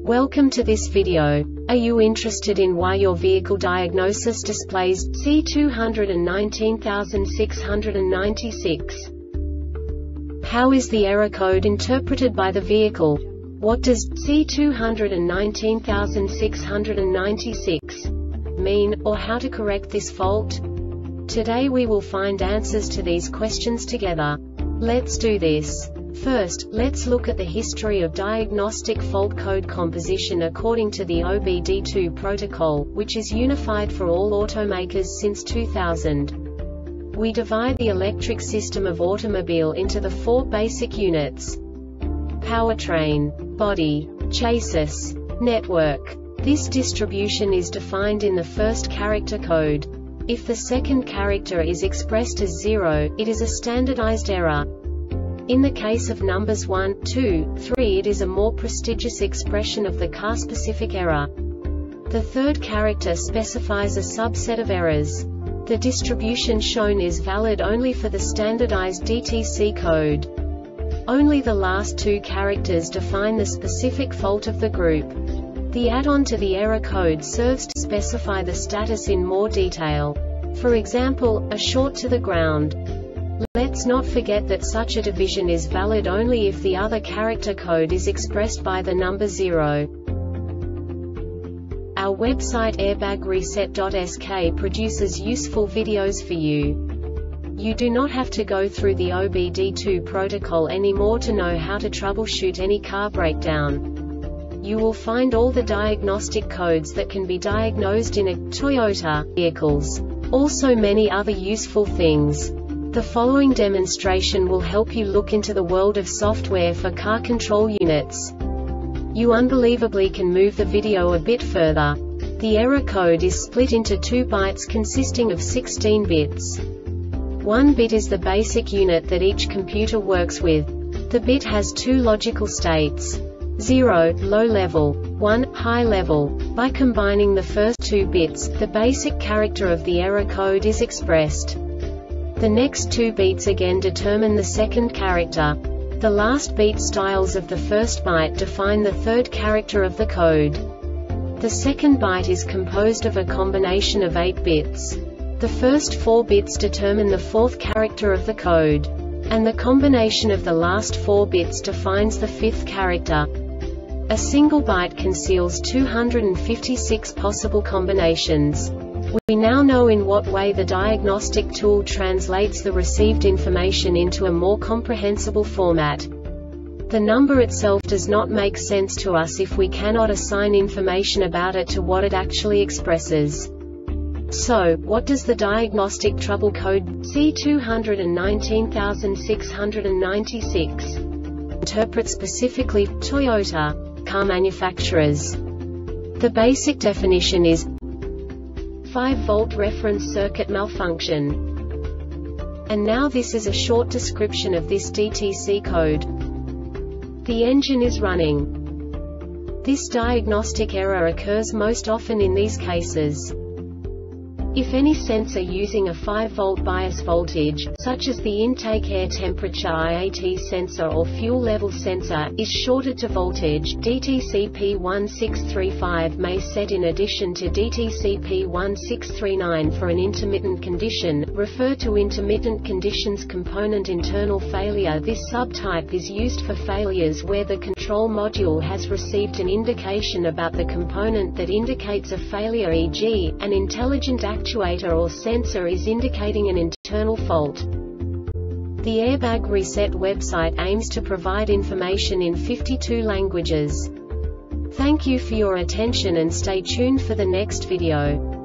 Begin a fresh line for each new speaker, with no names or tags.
Welcome to this video. Are you interested in why your vehicle diagnosis displays C299696? How is the error code interpreted by the vehicle? What does C299696 mean, or how to correct this fault? Today we will find answers to these questions together. Let's do this. First, let's look at the history of diagnostic fault code composition according to the OBD2 protocol, which is unified for all automakers since 2000. We divide the electric system of automobile into the four basic units: powertrain, body, chassis, network. This distribution is defined in the first character code. If the second character is expressed as 0, it is a standardized error. In the case of numbers 1, 2, 3, it is a more prestigious expression of the car-specific error. The third character specifies a subset of errors. The distribution shown is valid only for the standardized DTC code. Only the last two characters define the specific fault of the group. The add-on to the error code serves to specify the status in more detail. For example, a short to the ground. Let's not forget that such a division is valid only if the other character code is expressed by the number 0. Our website airbagreset.sk produces useful videos for you. You do not have to go through the OBD2 protocol anymore to know how to troubleshoot any car breakdown. You will find all the diagnostic codes that can be diagnosed in a Toyota vehicles. Also many other useful things. The following demonstration will help you look into the world of software for car control units. You unbelievably can move the video a bit further. The error code is split into 2 bytes consisting of 16 bits. 1 bit is the basic unit that each computer works with. The bit has 2 logical states: 0, low level, 1, high level. By combining the first 2 bits, the basic character of the error code is expressed. The next 2 beats again determine the second character. The last beat styles of the first byte define the third character of the code. The second byte is composed of a combination of 8 bits. The first 4 bits determine the fourth character of the code. And the combination of the last 4 bits defines the fifth character. A single byte conceals 256 possible combinations. We now know in what way the diagnostic tool translates the received information into a more comprehensible format. The number itself does not make sense to us if we cannot assign information about it to what it actually expresses. So, what does the diagnostic trouble code C299696 interpret specifically for Toyota car manufacturers? The basic definition is 5-volt reference circuit malfunction. And now this is a short description of this DTC code. The engine is running. This diagnostic error occurs most often in these cases: if any sensor using a 5-volt bias voltage, such as the intake air temperature IAT sensor or fuel level sensor, is shorted to voltage, DTC P1635 may set in addition to DTC P1639 for an intermittent condition, refer to intermittent conditions component internal failure. This subtype is used for failures where the control module has received an indication about the component that indicates a failure, e.g., an intelligent actuator or sensor is indicating an internal fault. The Airbag Reset website aims to provide information in 52 languages. Thank you for your attention and stay tuned for the next video.